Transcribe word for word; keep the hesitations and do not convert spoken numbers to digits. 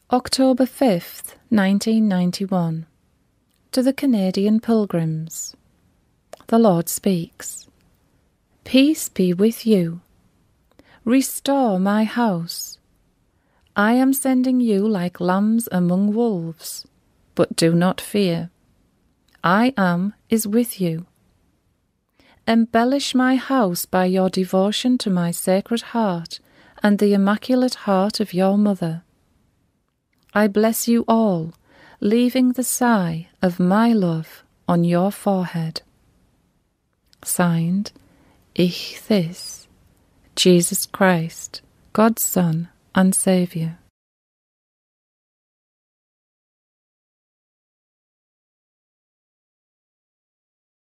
October fifth, nineteen ninety-one. To the Canadian Pilgrims. The Lord speaks. Peace be with you. Restore my house. I am sending you like lambs among wolves, but do not fear. I am is with you. Embellish my house by your devotion to my Sacred Heart and the Immaculate Heart of your Mother. I bless you all, leaving the sigh of my love on your forehead. Signed, Ich this, Jesus Christ, God's Son and Saviour.